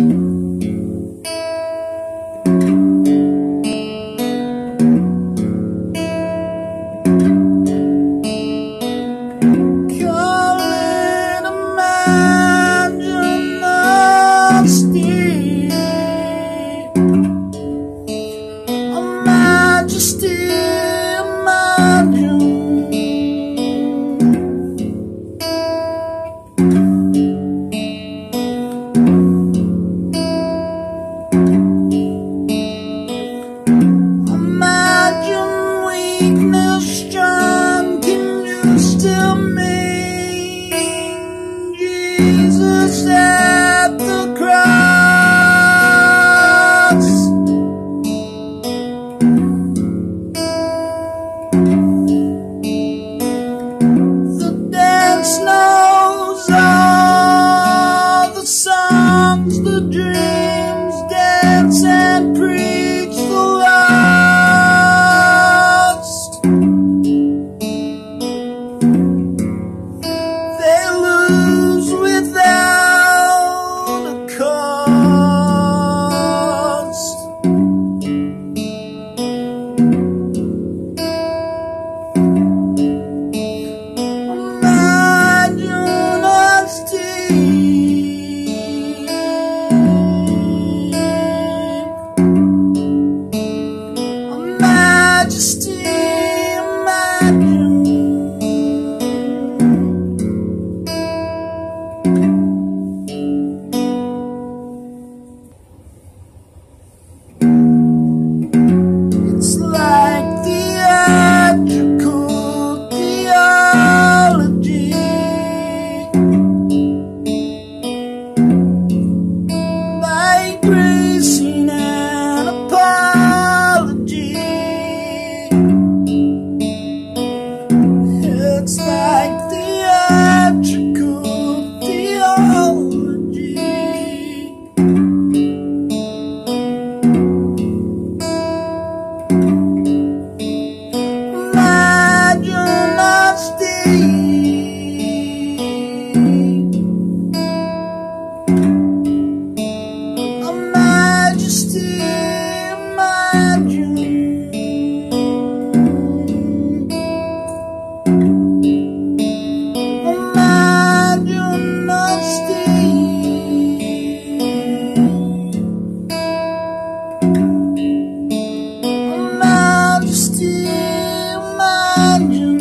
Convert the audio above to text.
Jesus at the cross. The dance knows all the songs, the dreams dance and preach the lost. They lose without a cost. Imagine us deep. A majesty, imagine. It's like theatrical theology, like gracing an apology. It's like theatrical theology. Imagine us deep. A majesty, imagine. Imagine us deep. A majesty, imagine.